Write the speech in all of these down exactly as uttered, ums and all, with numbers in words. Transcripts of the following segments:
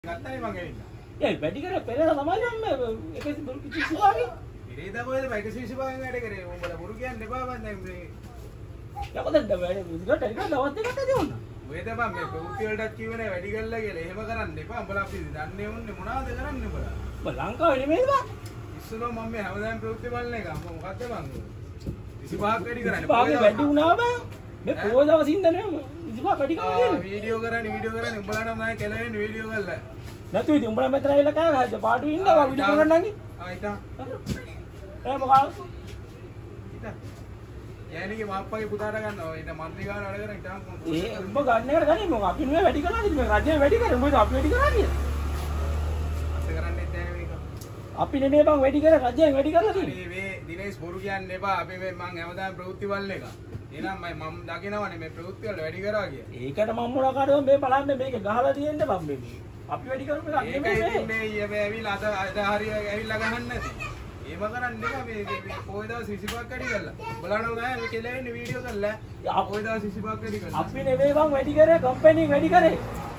ගත්තනේ මං ඇවිල්ලා. ඒ වැඩි කරේ පෙරේද තමයි මම එක කිසි වාගේ. පෙරේද කොහෙද බයික සීසි පාවෙන් වැඩ කරේ. උඹලා බොරු කියන්නේ එපා මං දැන් මේ. යකද වැඩ විදිහට ටිකක් දවස් දෙකක් ඇති වුණා. ඔය තමයි මේ ප්‍රවෘත්ති වලටත් කියවනේ වැඩි කරලා කියලා. එහෙම කරන්න එපා. උඹලා අපි දන්නේ වුන්නේ මොනවද කරන්නේ උඹලා. උඹ ලංකාවේ නෙමෙයිද බා? ඉස්සෙල්ලා මම මේ හැමදාම ප්‍රවෘත්ති බලන එක. මොකද්ද බං? විසිපහක් වැඩි කරන්නේ. පාගේ වැඩි වුණා බං. මේ පොය දවසින්ද නේ විසිපහක් වැඩි කරන්නේ. වීඩියෝ කරන්නේ වීඩියෝ කරන්නේ උඹලා නම් මම කෙලවෙන්නේ වීඩියෝ කරලා. නැතු ඉතින් උඹලා මෙතන ඇවිල්ලා කෑ පාටු ඉන්නවා වීඩියෝ කරන්නන්නේ. ආ ඉතින්. ඒ මොකක්ද? ඉතින්. යෑනිගේ මාප්පගේ පුතාට ගන්නවා. ඊට මන්ත්‍රී ගාන වැඩ කරන ඉතින්. ඒ උඹ ගන්න එකට ගන්නේ මොකක් අපි නෙවෙයි වැඩි කරන්නේ මේ රජය වැඩි කරේ මොකද අපි වැඩි කරන්නේ? අත කරන්නේ නැහැ මේක. අපි නෙමෙයි බං වැඩි කරේ රජයෙන් වැඩි කරලා තියෙන්නේ. මේ මේ දිනේෂ් බොරු කියන්න එපා. අපි මේ මං හැමදාම ප්‍රවෘත්ති බලන එක. එහෙනම් මම මම දකිනවනේ මේ ප්‍රවෘත්ති වල වැඩි කරා කිය. ඒකට මම මොනවා කරේ මේ බලන්න මේක ගහලා තියෙන්න බං මේ. අපි වැඩි කරපු එක නෙමෙයි මේ. මේ මේ ඇවිල්ලා අද අද හරිය ඇවිල්ලා ගහන්න නැති. ඒව කරන්නේ නෑ මේ මේ පොය දවස් විසිපහක් වැඩි කරලා. බලන්න නෑ මේ කෙලෙන්නේ වීඩියෝ කරලා. පොය දවස් විසිපහක් වැඩි කරලා. අපි නෙමෙයි බං වැඩි කරේ කම්පැනි වැඩි කරේ.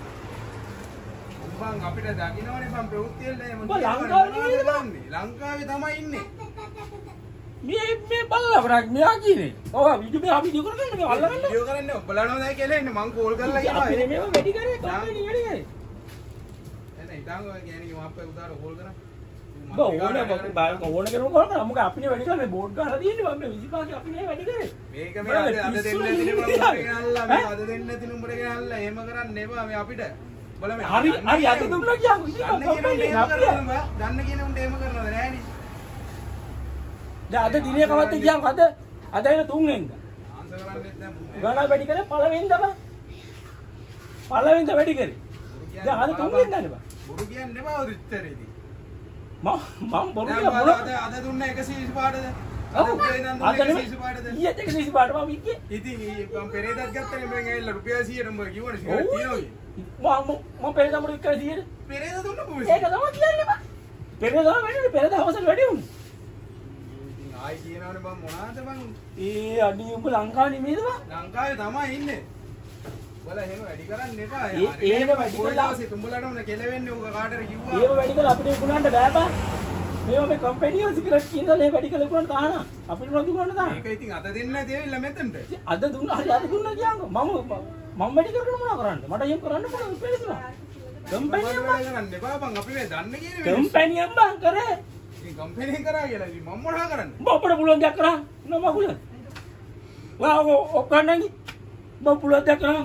උඹන් අපිට දකින්නවනේ බං ප්‍රවෘත්ති වල එහෙම. උඹ ලංකාවේ නෙමෙයිද බං? ලංකාවේ තමයි ඉන්නේ. මේ මේ බලලා බරක් මෙයා කියන්නේ. ඔව් වීඩියෝ මේ අපි වීඩියෝ කරගන්න මේ අල්ලගන්න. වීඩියෝ කරන්නේ උඹලා නෝදයි කෙලෙන්නේ මං කෝල් කරලා කියනවා. අපි නෙමෙයි වැඩි කරේ කම්පැනි වැඩි කරේ. එනේ ඉතින් ඔය කියන්නේ මාප්පේ උදාර කෝල් කරා. බෝ ඕනේ බෝ ඕනේ කෙනෙක් කෝල් කරා. මොකද අපිනේ වැඩි කරේ මේ බෝඩ් ගහලා තියෙන්නේ බං මේ විසිපහක් අපිනේ වැඩි කරේ. මේක මේ අද අද දෙන්න දිනේ මම ගෙනල්ලා මේ අද දෙන්න දින උඹට ගෙනල්ලා එහෙම කරන්න එපා මේ අපිට. බල මේ හරි හරි අද දුන්නා කියමු. දන්න කියන උන්ට එහෙම කරනවද? දන්න කියන උන්ට එහෙම කරනවද නෑනේ. දැන් අද දිනේ කවද්ද කියමු අද අද එන තුන් වෙනිදා. ආන්සර් කරන්නෙත් දැන් ගණන් වැඩි කරේ පළවෙනිදා බං. පළවෙනිදා වැඩි කරේ. දැන් අද තුන් වෙනිදානේ බං. බොරු කියන්නේ එපා ඔය ඉතරේදී. මම මම බොරු දැන් කියලා මොන අද අද දුන්න එකසිය විසි පාටද? අද උදේ ඉඳන් දුන්න එකසිය විසි පාටද? ඊයේ එකසිය විසි පාට මම ඉන්නේ. ඉතින් මම පෙරේදත් ගත්තනේ මම ඇවිල්ලා රුපියල් සීයට උඹ කිව්වනේ සිගරට් තියනවා කිය. මම මම පෙරේදා මොකද කියලා තියෙන්නේ? පෙරේද දුන්න කොහොමද? ඒක තමයි කියන්නේ බං. පෙරේදා වැඩි පෙරේදා හවසට වැඩි වුණා. ඉතින් ආයි කියනවනේ මම මොනවාද බං? ඒ අඩි උඹ ලංකාවේ නෙමෙයිද බං? ලංකාවේ තමයි ඉන්නේ. උඹලා එහෙම වැඩි කරන්න එපා. ඒ ඒව වැඩි කරලා උඹලාට උන කෙලවෙන්නේ උග කාටද කිව්වා. ඒව වැඩි කරලා අපිට උගුණන්න බෑ බං. මේවා මේ කම්පැනි වල සිගරට් කියනලා ඒ වැඩි කරලා උගුණන්න තාන. අපිට මොනවද උගුණන්න තාන? ඒක ඉතින් අද දෙන්න නැති ඇවිල්ලා මෙතනට. අද දුන්නා හරි අද දුන්නා කියන්කො. මම මම වැඩි කරගෙන මොනවා කරන්නේ? මට එහෙම කරන්න පුළුවන් උපේසලා. කම්පැනි වැඩ කරන්න එපා බං. අපි මේ දන්න කියන වෙලෙ. කම්පැනියෙන් බං කරේ. ඉතින් කම්පැනි කරා කියලා ඉතින් මම මොනවා කරන්නේ? උඹ අපිට පුළුවන් දෙයක් කරා. නම පුළුවන්. වා ඔක්කොන්නනි. උඹ පුළුවන් දෙයක් කරා.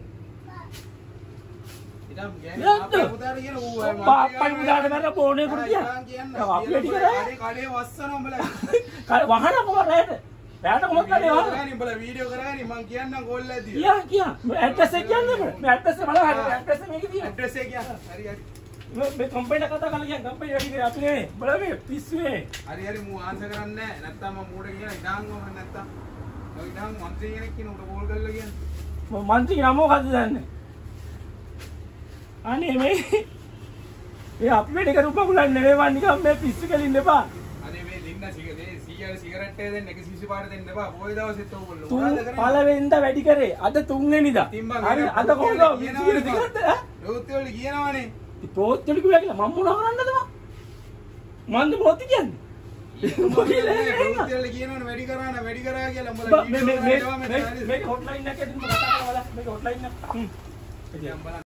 ඉතින් ගෑණි අපේ පුතාට කියන ඌ අප්පයි පුතාට මර බෝනේ කුඩිය. අපි වැඩි කරා. කඩේ කඩේ වස්සන උඹලා. වහන කොහොමද රැට? රැට කොහොමද කරේ වහන? ගෑණි උඹලා වීඩියෝ කරගනි මං කියන්නම් කෝල් එකක් දීලා. කියා කියා. ඇඩ්‍රස් එක කියන්නේ මොකද? මේ ඇඩ්‍රස් එක බලන්න හරි ඇඩ්‍රස් එක මේකේ තියෙනවා. ඇඩ්‍රස් එක කියන්න. හරි හරි. මේ මේ කම්පැනි කතා කරලා කියන කම්පැනි වැඩි කරේ අපි නෙවෙයි. බලන්න මේ පිස්සුවේ. හරි හරි මූ ආන්සර් කරන්නේ නැහැ. නැත්තම් මම මූට කියන ඉඩාන් ඕන නැත්තම්. ඔය ඉඩාන් මන්ත්‍රී කෙනෙක් කියන උඩ කෝල් කරලා කියන්නේ. මම මන්ත්‍රී නම මොකද්ද දන්නේ? අනේ මේ ඒ අපි වැඩි කරුපා බුලන්නේ නෙවෙයි වන් නිකන් මේ පිස්සු කෙලින්න එපා. අනේ මේ දෙන්න සිගරට් සීයට සිගරට් එක දෙන්න එකසිය විසි පාට දෙන්න එපා. පොයි දවසෙත් ඕගොල්ලෝ තුන් පළවෙනිදා වැඩි කරේ. අද තුන් වෙනිදා. හරි අද කොහොමද විසියට සිගරට් ඈ? ප්‍රවෘත්ති වල කියනවනේ. ප්‍රවෘත්ති වල කිව්වා කියලා මම මොනවා කරන්නද මම? මන්ද ප්‍රවෘත්ති කියන්නේ. ප්‍රවෘත්ති වල කියනවනේ වැඩි කරා නම් වැඩි කරා කියලා උඹලා මේ මේ මේ මේ හොට්ලයින් එකේ දුන්න කතා කරලා බලන්න. මේක හොට්ලයින් එක. හ්ම්.